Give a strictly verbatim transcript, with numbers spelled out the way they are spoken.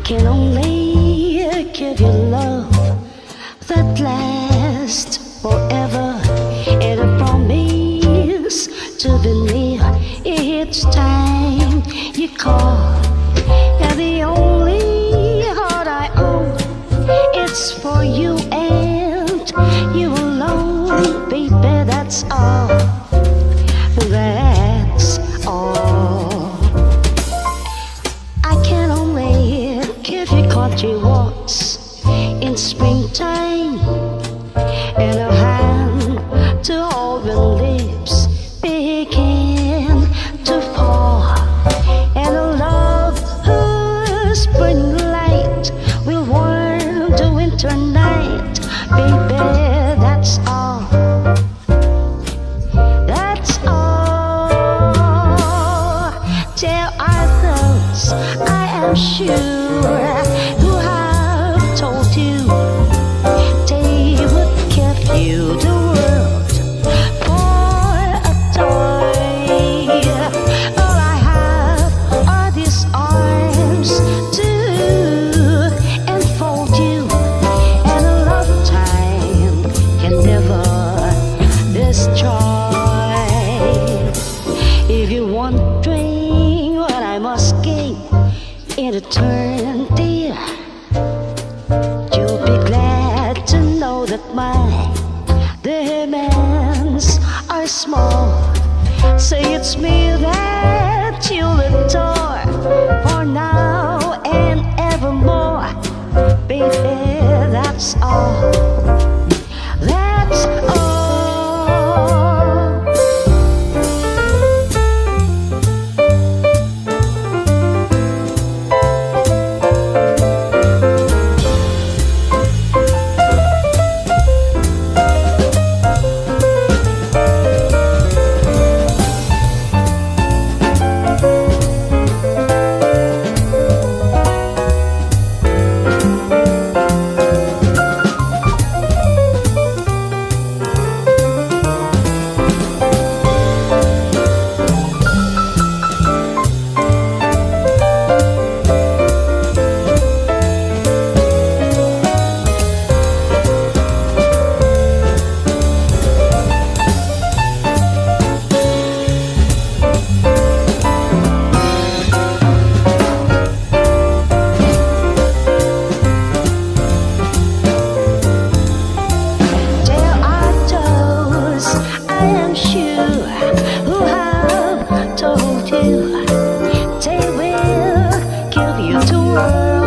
can only give you love that lasts forever, and I promise to be near each time you call. And the only heart I own, it's for you and you alone, baby, that's all. That's all. I can only give you country walks in springtime, and a hand to hold when lips begin to fall, and a love whose burning light will warm the winter night, baby, that's all. That's all. Tell others I am sure who have told you they would give you the world for a toy. All I have are these arms to enfold you, and a lifetime can never destroy. If you're wondering what I must gain in return, dear, you'll be glad to know that my demands are small. Say it's me that you'll adore for now and evermore, baby, that's all. That's all. They will give you the world.